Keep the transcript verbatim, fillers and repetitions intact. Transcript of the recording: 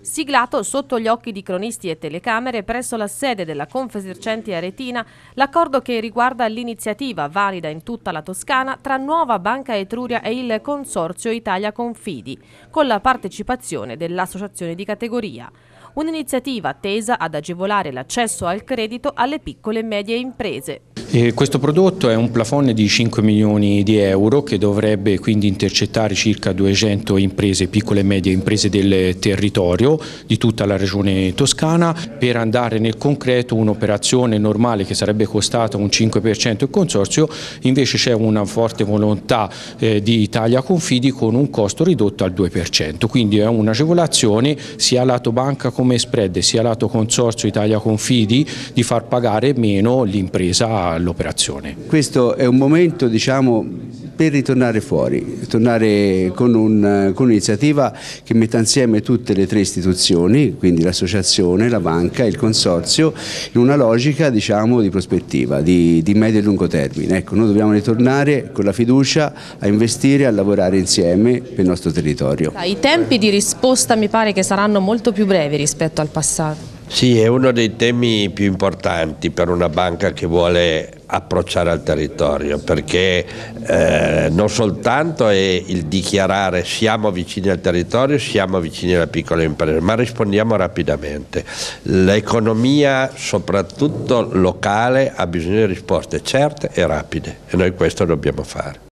Siglato sotto gli occhi di cronisti e telecamere presso la sede della Confesercenti Aretina l'accordo che riguarda l'iniziativa valida in tutta la Toscana tra Nuova Banca Etruria e il Consorzio Italia Confidi, con la partecipazione dell'associazione di categoria. Un'iniziativa tesa ad agevolare l'accesso al credito alle piccole e medie imprese. E questo prodotto è un plafond di cinque milioni di euro che dovrebbe quindi intercettare circa duecento imprese, piccole e medie imprese del territorio di tutta la regione toscana. Per andare nel concreto, un'operazione normale che sarebbe costata un cinque per cento il consorzio, invece c'è una forte volontà eh, di Italia Confidi con un costo ridotto al due per cento, quindi è un'agevolazione sia lato banca come spread sia lato consorzio Italia Confidi di far pagare meno l'impresa all'operazione. Questo è un momento, diciamo, per ritornare fuori, tornare con un, con un'iniziativa che metta insieme tutte le tre istituzioni, quindi l'associazione, la banca e il consorzio, in una logica, diciamo, di prospettiva, di, di medio e lungo termine. Ecco, noi dobbiamo ritornare con la fiducia a investire, a lavorare insieme per il nostro territorio. I tempi di risposta mi pare che saranno molto più brevi rispetto al passato. Sì, è uno dei temi più importanti per una banca che vuole approcciare al territorio, perché eh, non soltanto è il dichiarare siamo vicini al territorio, siamo vicini alla piccola impresa, ma rispondiamo rapidamente. L'economia, soprattutto locale, ha bisogno di risposte certe e rapide e noi questo dobbiamo fare.